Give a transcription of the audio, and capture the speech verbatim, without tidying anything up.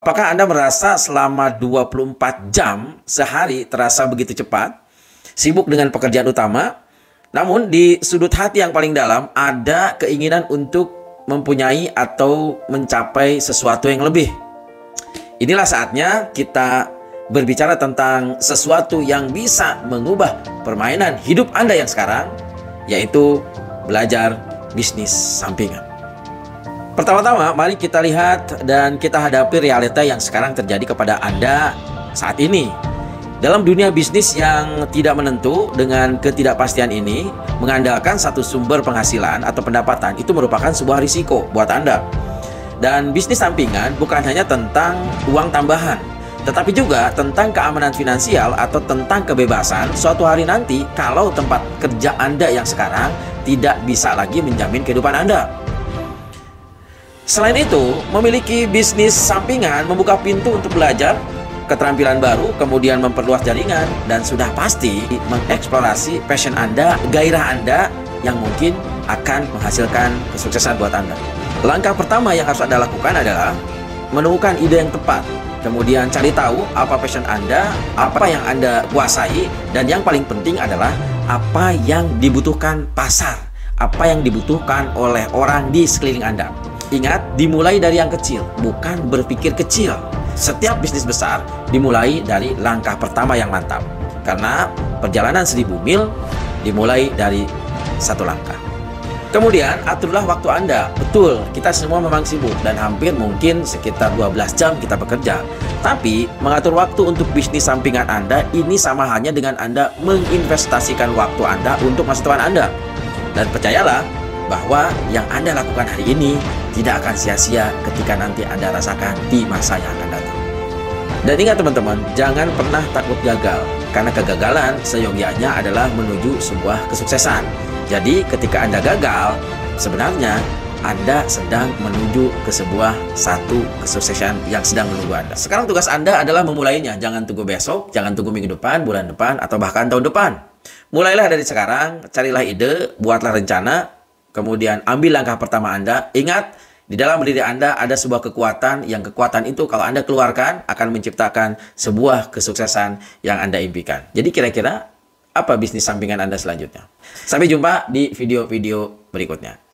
Apakah Anda merasa selama dua puluh empat jam sehari terasa begitu cepat? Sibuk dengan pekerjaan utama, namun di sudut hati yang paling dalam ada keinginan untuk mempunyai atau mencapai sesuatu yang lebih. Inilah saatnya kita berbicara tentang sesuatu yang bisa mengubah permainan hidup Anda yang sekarang, yaitu belajar bisnis sampingan. Pertama-tama, mari kita lihat dan kita hadapi realita yang sekarang terjadi kepada Anda saat ini. Dalam dunia bisnis yang tidak menentu, dengan ketidakpastian ini, mengandalkan satu sumber penghasilan atau pendapatan itu merupakan sebuah risiko buat Anda. Dan bisnis sampingan bukan hanya tentang uang tambahan, tetapi juga tentang keamanan finansial atau tentang kebebasan suatu hari nanti kalau tempat kerja Anda yang sekarang tidak bisa lagi menjamin kehidupan Anda. Selain itu, memiliki bisnis sampingan membuka pintu untuk belajar keterampilan baru, kemudian memperluas jaringan, dan sudah pasti mengeksplorasi passion Anda, gairah Anda yang mungkin akan menghasilkan kesuksesan buat Anda. Langkah pertama yang harus Anda lakukan adalah menemukan ide yang tepat, kemudian cari tahu apa passion Anda, apa yang Anda kuasai, dan yang paling penting adalah apa yang dibutuhkan pasar, apa yang dibutuhkan oleh orang di sekeliling Anda. Ingat, dimulai dari yang kecil, bukan berpikir kecil. Setiap bisnis besar dimulai dari langkah pertama yang mantap. Karena perjalanan seribu mil dimulai dari satu langkah. Kemudian, aturlah waktu Anda. Betul, kita semua memang sibuk dan hampir mungkin sekitar dua belas jam kita bekerja. Tapi, mengatur waktu untuk bisnis sampingan Anda ini sama halnya dengan Anda menginvestasikan waktu Anda untuk masa depan Anda. Dan percayalah, bahwa yang Anda lakukan hari ini tidak akan sia-sia ketika nanti Anda rasakan di masa yang akan datang. Dan ingat teman-teman, jangan pernah takut gagal, karena kegagalan seyogianya adalah menuju sebuah kesuksesan. Jadi ketika Anda gagal, sebenarnya Anda sedang menuju ke sebuah satu kesuksesan yang sedang menunggu Anda. Sekarang tugas Anda adalah memulainya. Jangan tunggu besok, jangan tunggu minggu depan, bulan depan, atau bahkan tahun depan. Mulailah dari sekarang, carilah ide, buatlah rencana, kemudian ambil langkah pertama Anda. Ingat, di dalam diri Anda ada sebuah kekuatan, yang kekuatan itu kalau Anda keluarkan akan menciptakan sebuah kesuksesan yang Anda impikan. Jadi kira-kira apa bisnis sampingan Anda selanjutnya? Sampai jumpa di video-video berikutnya.